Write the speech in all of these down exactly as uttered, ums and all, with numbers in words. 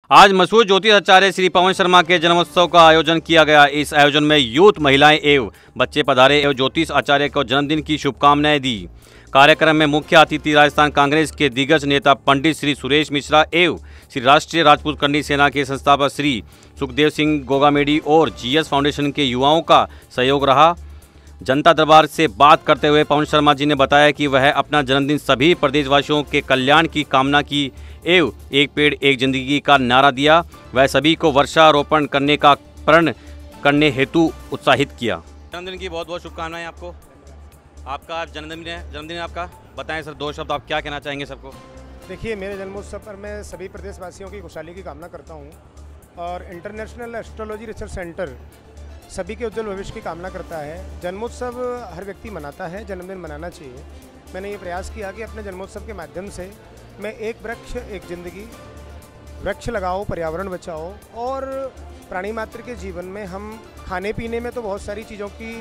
आज मशहूर ज्योतिष आचार्य श्री पवन शर्मा के जन्मोत्सव का आयोजन किया गया। इस आयोजन में यूथ, महिलाएं एवं बच्चे पधारे एवं ज्योतिष आचार्य को जन्मदिन की शुभकामनाएं दी। कार्यक्रम में मुख्य अतिथि राजस्थान कांग्रेस के दिग्गज नेता पंडित श्री सुरेश मिश्रा एवं श्री राष्ट्रीय राजपूत करनी सेना के संस्थापक श्री सुखदेव सिंह गोगामेडी और जीएस फाउंडेशन के युवाओं का सहयोग रहा। जनता दरबार से बात करते हुए पवन शर्मा जी ने बताया कि वह अपना जन्मदिन सभी प्रदेशवासियों के कल्याण की कामना की एवं एक पेड़ एक जिंदगी का नारा दिया। वह सभी को वर्षारोपण करने का प्रण करने हेतु उत्साहित किया। जन्मदिन की बहुत बहुत शुभकामनाएं आपको। आपका जन्मदिन है जन्मदिन है आपका, बताएं सर दो शब्द, आप क्या कहना चाहेंगे सबको? देखिए, मेरे जन्मोत्सव पर मैं सभी प्रदेशवासियों की खुशहाली की कामना करता हूँ और इंटरनेशनल एस्ट्रोलॉजी रिसर्च सेंटर सभी के उज्जवल भविष्य की कामना करता है। जन्मोत्सव हर व्यक्ति मनाता है, जन्मदिन मनाना चाहिए। मैंने ये प्रयास किया कि अपने जन्मोत्सव के माध्यम से मैं एक वृक्ष एक जिंदगी, वृक्ष लगाओ, पर्यावरण बचाओ और प्राणी मात्र के जीवन में हम खाने पीने में तो बहुत सारी चीज़ों की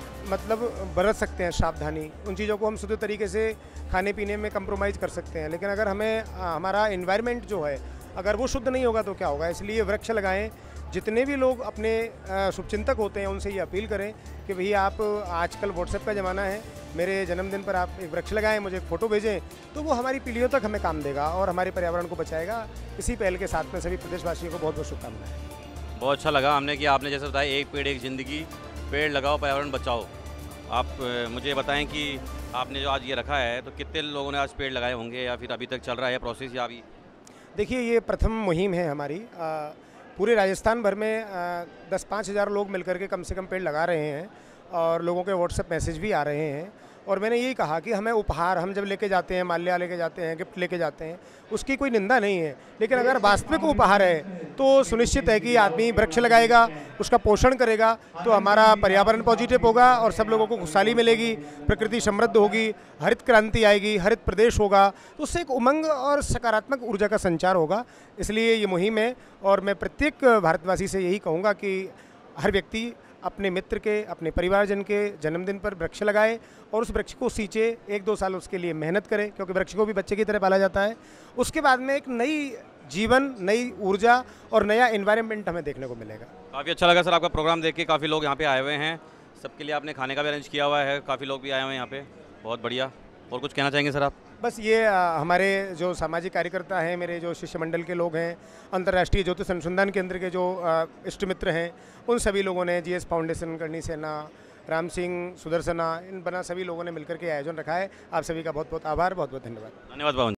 मतलब बरत सकते हैं सावधानी, उन चीज़ों को हम शुद्ध तरीके से खाने पीने में कंप्रोमाइज़ कर सकते हैं, लेकिन अगर हमें हमारा एनवायरनमेंट जो है अगर वो शुद्ध नहीं होगा तो क्या होगा। इसलिए वृक्ष लगाएं। जितने भी लोग अपने शुभचिंतक होते हैं उनसे ये अपील करें कि भैया आप, आजकल व्हाट्सएप का ज़माना है, मेरे जन्मदिन पर आप एक वृक्ष लगाएं, मुझे एक फ़ोटो भेजें, तो वो हमारी पीढ़ियों तक हमें काम देगा और हमारे पर्यावरण को बचाएगा। इसी पहल के साथ में सभी प्रदेशवासियों को बहुत बहुत शुभकामनाएं। बहुत अच्छा लगा हमने कि आपने जैसे बताया एक पेड़ एक ज़िंदगी, पेड़ लगाओ पर्यावरण बचाओ। आप मुझे बताएं कि आपने जो आज ये रखा है तो कितने लोगों ने आज पेड़ लगाए होंगे या फिर अभी तक चल रहा है प्रोसेस या अभी? देखिए, ये प्रथम मुहिम है हमारी। आ, पूरे राजस्थान भर में आ, दस पाँच हज़ार लोग मिलकर के कम से कम पेड़ लगा रहे हैं और लोगों के व्हाट्सएप मैसेज भी आ रहे हैं। और मैंने यही कहा कि हमें उपहार, हम जब लेके जाते हैं, माल्या लेके जाते हैं, गिफ्ट लेके जाते हैं, उसकी कोई निंदा नहीं है, लेकिन अगर वास्तविक उपहार है तो सुनिश्चित है कि आदमी वृक्ष लगाएगा, उसका पोषण करेगा तो हमारा पर्यावरण पॉजिटिव होगा और सब लोगों को खुशहाली मिलेगी, प्रकृति समृद्ध होगी, हरित क्रांति आएगी, हरित प्रदेश होगा, तो उससे एक उमंग और सकारात्मक ऊर्जा का संचार होगा। इसलिए ये मुहिम है और मैं प्रत्येक भारतवासी से यही कहूँगा कि हर व्यक्ति अपने मित्र के, अपने परिवारजन के जन्मदिन पर वृक्ष लगाए और उस वृक्ष को सींचे, एक दो साल उसके लिए मेहनत करे, क्योंकि वृक्ष को भी बच्चे की तरह पाला जाता है। उसके बाद में एक नई जीवन, नई ऊर्जा और नया एनवायरनमेंट हमें देखने को मिलेगा। काफ़ी अच्छा लगा सर आपका प्रोग्राम देख के। काफ़ी लोग यहाँ पे आए हुए हैं, सबके लिए आपने खाने का भी अरेंज किया हुआ है, काफ़ी लोग भी आए हुए हैं यहाँ पे, बहुत बढ़िया। और कुछ कहना चाहेंगे सर आप? बस ये आ, हमारे जो सामाजिक कार्यकर्ता हैं, मेरे जो शिष्यमंडल के लोग हैं, अंतर्राष्ट्रीय ज्योतिष अनुसंधान केंद्र के जो इष्ट मित्र हैं, उन सभी लोगों ने, जीएस फाउंडेशन, करनी सेना, राम सिंह, सुदर्शना, इन बना सभी लोगों ने मिलकर के आयोजन रखा है। आप सभी का बहुत बहुत आभार, बहुत बहुत धन्यवाद। धन्यवाद पवन।